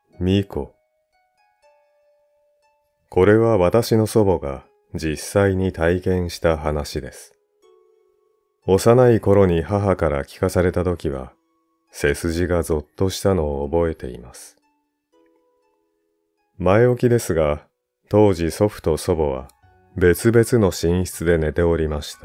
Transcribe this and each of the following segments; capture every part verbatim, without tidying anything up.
巫女。これは私の祖母が実際に体験した話です。幼い頃に母から聞かされたときは、背筋がぞっとしたのを覚えています。前置きですが、当時祖父と祖母は別々の寝室で寝ておりました。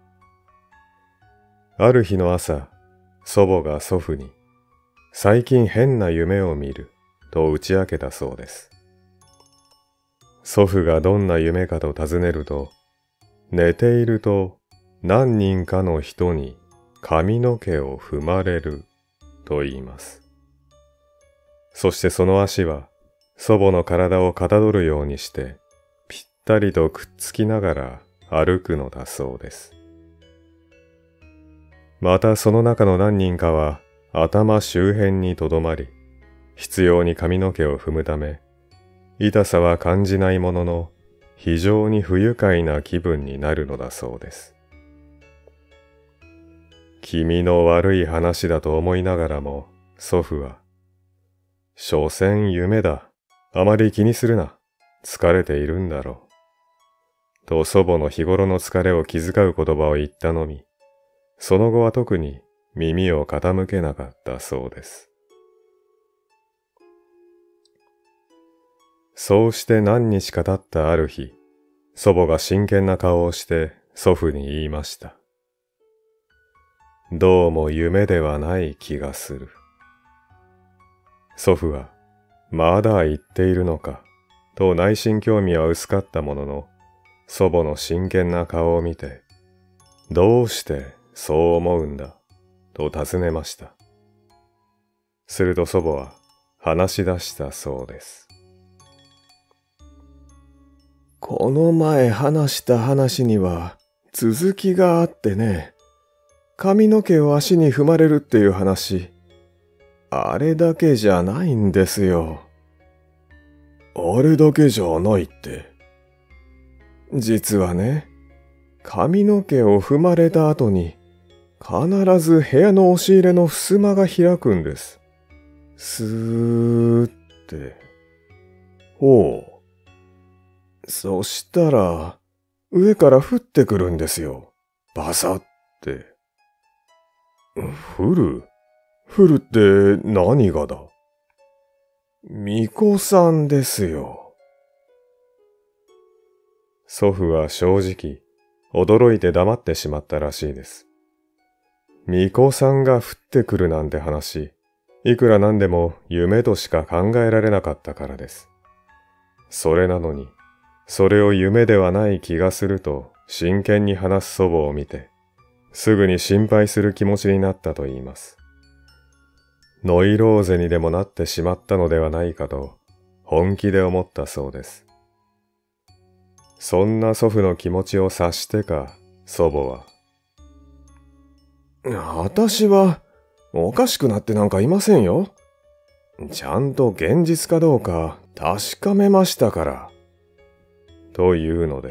ある日の朝、祖母が祖父に、最近変な夢を見ると打ち明けたそうです。祖父がどんな夢かと尋ねると、寝ていると何人かの人に髪の毛を踏まれると言います。そしてその足は祖母の体をかたどるようにしてぴったりとくっつきながら歩くのだそうです。またその中の何人かは頭周辺にとどまり、必要に髪の毛を踏むため、痛さは感じないものの非常に不愉快な気分になるのだそうです。気味の悪い話だと思いながらも祖父は、所詮夢だ。あまり気にするな。疲れているんだろう。と祖母の日頃の疲れを気遣う言葉を言ったのみ、その後は特に耳を傾けなかったそうです。そうして何日か経ったある日、祖母が真剣な顔をして祖父に言いました。どうも夢ではない気がする。祖父は、まだ言っているのか、と内心興味は薄かったものの、祖母の真剣な顔を見て、どうしてそう思うんだ、と尋ねました。すると祖母は話し出したそうです。 この前話した話には続きがあってね、髪の毛を足に踏まれるっていう話、あれだけじゃないんですよ。あれだけじゃないって。実はね、髪の毛を踏まれた後に、必ず部屋の押し入れの襖が開くんです。スーって。ほう。そしたら、上から降ってくるんですよ。バサって。降る？降るって何がだ？巫女さんですよ。 祖父は正直、驚いて黙ってしまったらしいです。巫女さんが降ってくるなんて話、いくらなんでも夢としか考えられなかったからです。それなのに、それを夢ではない気がすると真剣に話す祖母を見て、すぐに心配する気持ちになったと言います。ノイローゼにでもなってしまったのではないかと本気で思ったそうです。そんな祖父の気持ちを察してか、祖母は、 私はおかしくなってなんかいませんよ。ちゃんと現実かどうか確かめましたから。 というのです。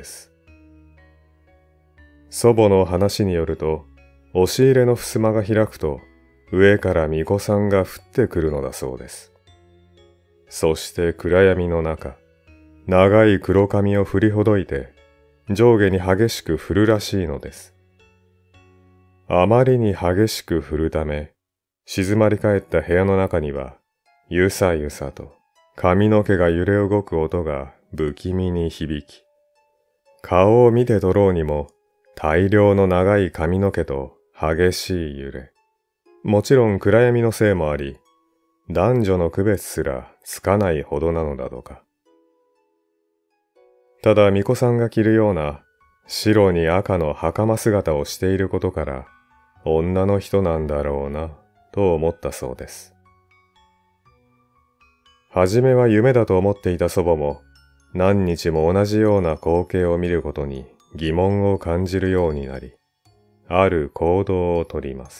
祖母の話によると、押し入れの襖が開くと、上から巫女さんが降ってくるのだそうです。そして暗闇の中、長い黒髪を振りほどいて、上下に激しく振るらしいのです。あまりに激しく振るため、静まり返った部屋の中には、ゆさゆさと髪の毛が揺れ動く音が不気味に響き、顔を見て取ろうにも大量の長い髪の毛と激しい揺れ。もちろん暗闇のせいもあり、男女の区別すらつかないほどなのだとか。ただ巫女さんが着るような白に赤の袴姿をしていることから、女の人なんだろうな、と思ったそうです。はじめは夢だと思っていた祖母も、何日も同じような光景を見ることに疑問を感じるようになり、ある行動をとります。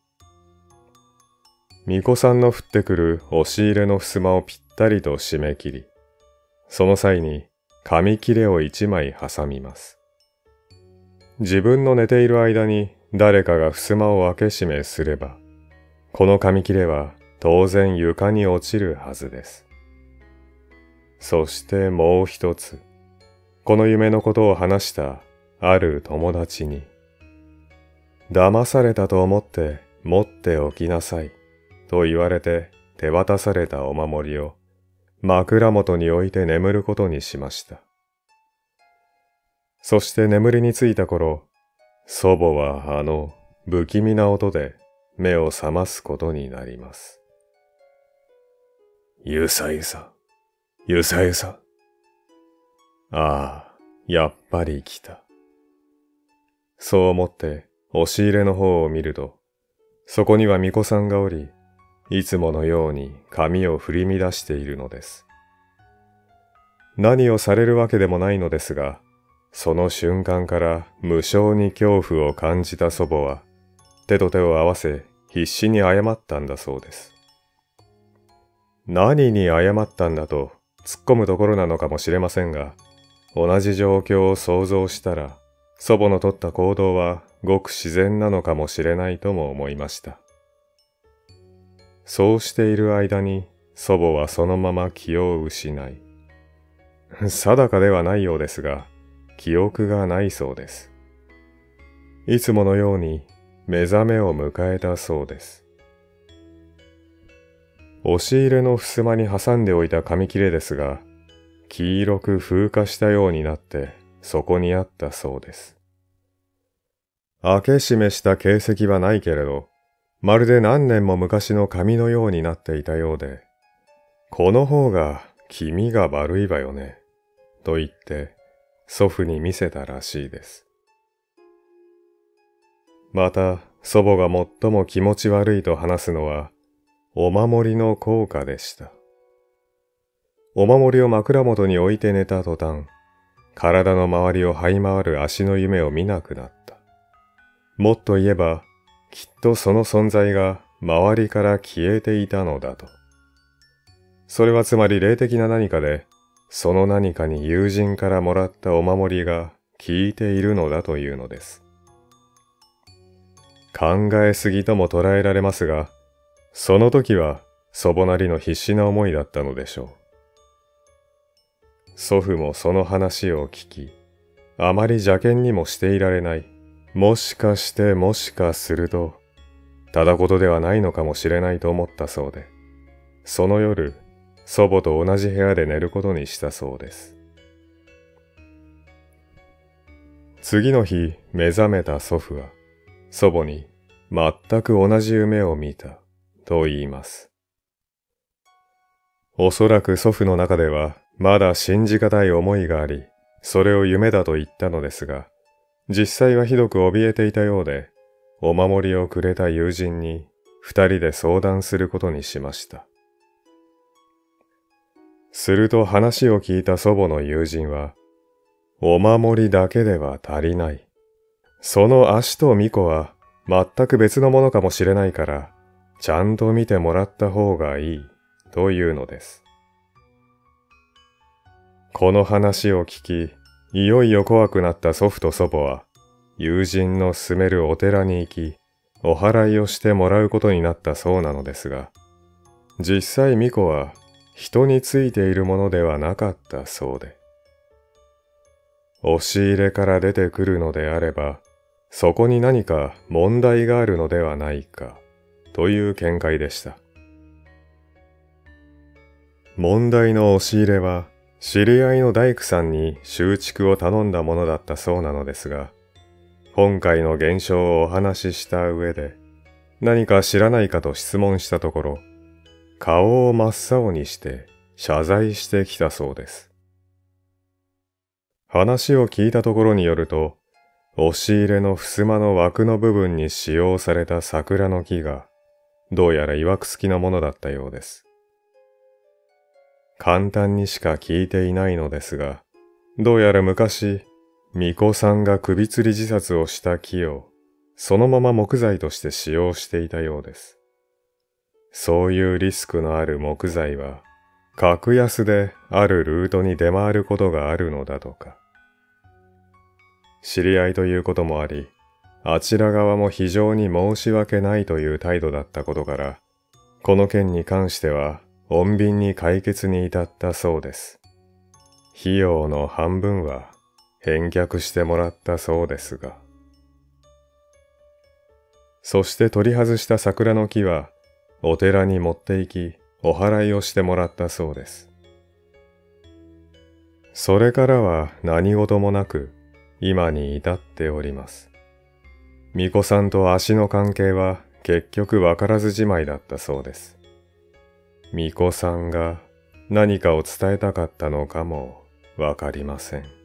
巫女さんの降ってくる押し入れの襖をぴったりと締め切り、その際に紙切れを一枚挟みます。自分の寝ている間に誰かが襖を開け閉めすれば、この紙切れは当然床に落ちるはずです。そしてもう一つ、この夢のことを話したある友達に、騙されたと思って持っておきなさいと言われて手渡されたお守りを枕元に置いて眠ることにしました。そして眠りについた頃、祖母はあの不気味な音で目を覚ますことになります。ゆさゆさ、ゆさゆさ。ああ、やっぱり来た。そう思って押し入れの方を見ると、そこには巫女さんがおり、いつものように髪を振り乱しているのです。何をされるわけでもないのですが、その瞬間から無性に恐怖を感じた祖母は、手と手を合わせ必死に謝ったんだそうです。何に謝ったんだと突っ込むところなのかもしれませんが、同じ状況を想像したら、祖母の取った行動はごく自然なのかもしれないとも思いました。そうしている間に祖母はそのまま気を失い、定かではないようですが、記憶がないそうです。いつものように目覚めを迎えたそうです。押し入れの襖に挟んでおいた紙切れですが、黄色く風化したようになってそこにあったそうです。開け閉めした形跡はないけれど、まるで何年も昔の紙のようになっていたようで、この方が気味が悪いわよね、と言って祖父に見せたらしいです。また祖母が最も気持ち悪いと話すのは、お守りの効果でした。お守りを枕元に置いて寝た途端、体の周りを這い回る足の夢を見なくなった。もっと言えば、きっとその存在が周りから消えていたのだと。それはつまり霊的な何かで、その何かに友人からもらったお守りが効いているのだというのです。考えすぎとも捉えられますが、その時は祖母なりの必死な思いだったのでしょう。祖父もその話を聞き、あまり邪険にもしていられない。もしかしてもしかすると、ただ事ではないのかもしれないと思ったそうで、その夜、祖母と同じ部屋で寝ることにしたそうです。次の日、目覚めた祖父は、祖母に全く同じ夢を見たと言います。おそらく祖父の中ではまだ信じがたい思いがあり、それを夢だと言ったのですが、実際はひどく怯えていたようで、お守りをくれた友人に二人で相談することにしました。すると話を聞いた祖母の友人は、お守りだけでは足りない。その足と巫女は全く別のものかもしれないから、ちゃんと見てもらった方がいいというのです。この話を聞き、いよいよ怖くなった祖父と祖母は、友人の住めるお寺に行き、お祓いをしてもらうことになったそうなのですが、実際巫女は人についているものではなかったそうで、押し入れから出てくるのであれば、そこに何か問題があるのではないか、という見解でした。問題の押し入れは、知り合いの大工さんに修築を頼んだものだったそうなのですが、今回の現象をお話しした上で、何か知らないかと質問したところ、顔を真っ青にして謝罪してきたそうです。話を聞いたところによると、押し入れの襖の枠の部分に使用された桜の木が、どうやら曰く付きのものだったようです。簡単にしか聞いていないのですが、どうやら昔、巫女さんが首吊り自殺をした木を、そのまま木材として使用していたようです。そういうリスクのある木材は、格安であるルートに出回ることがあるのだとか。知り合いということもあり、あちら側も非常に申し訳ないという態度だったことから、 この件に関しては穏便に解決に至ったそうです。費用の半分は返却してもらったそうですが。そして取り外した桜の木はお寺に持って行きお祓いをしてもらったそうです。それからは何事もなく今に至っております。巫女さんと足の関係は結局わからずじまいだったそうです。巫女さんが何かを伝えたかったのかもわかりません。